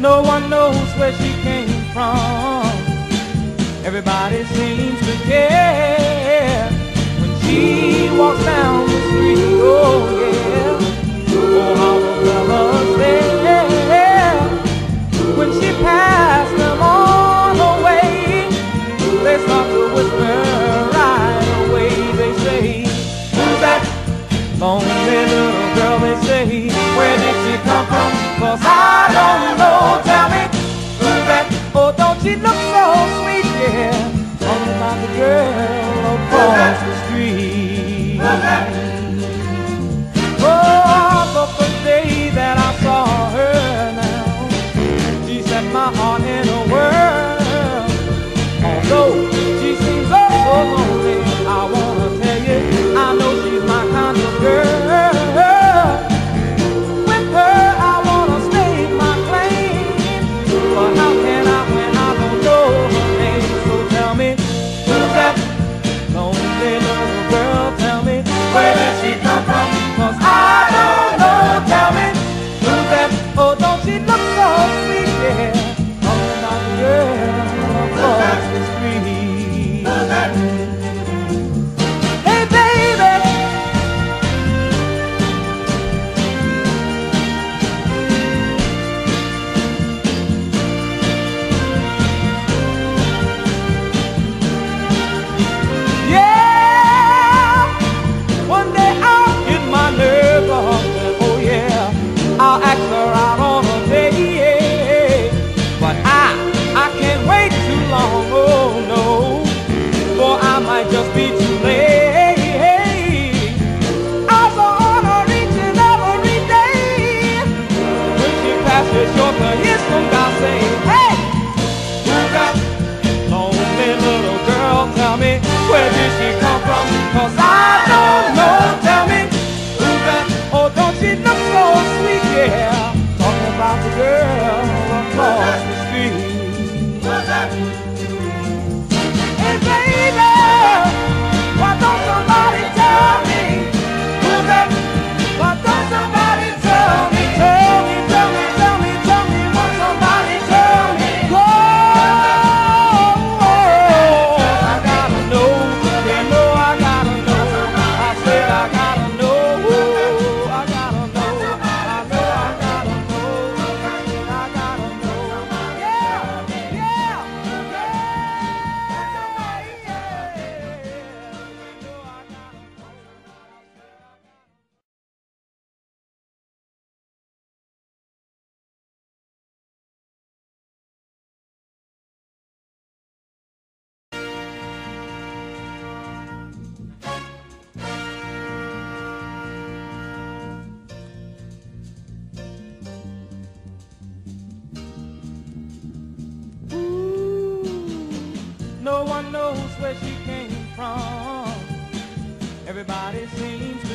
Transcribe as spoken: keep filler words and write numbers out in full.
No one knows where she came from. Everybody seems to care when she walks down the street. Oh yeah, oh how the fellas stare when she passed them on her way. They start to whisper right away. They say, who's that lonely little girl? They say, where did she come from? 'Cause I don't know. Tell me, who's that? Oh, don't she look so sweet? Yeah, talking about the girl across the street. Oh, but the day that I saw her now, she set my heart in a whirl. Although she seems oh so lonely, I wanna tell you, I know she's my kind of girl. With her, I wanna stake my claim. But how can I when I don't know her name? So tell me, who's that lonely little girl? Tell me, where did she come from? 'Cause I don't know. Tell me, who's that? Oh, don't she look so sweet? Yeah, talking about the girl across the street. Hey baby, yeah, one day I'll get my nerve off and oh yeah, I'll ask her out on a date. But I, I can't wait too long, oh no, for I might just be too late. I saw her each and every day. When she passes short to hear some guy say, hey, who's that lonely little girl? Tell me, where did she come from? 'Cause I don't know. Tell me, who's that? Oh, don't she look so sweet? Yeah, talking about the girl across the street. Hey baby, why don't somebody tell me who's that? Why don't somebody tell me? Tell me, tell me, tell me, tell me. Won't somebody tell me? Oh, I gotta know. You know I gotta know. I said I gotta know. I gotta know. I know I gotta know. I gotta know. Yeah, yeah, yeah. No one knows where she came from. Everybody seems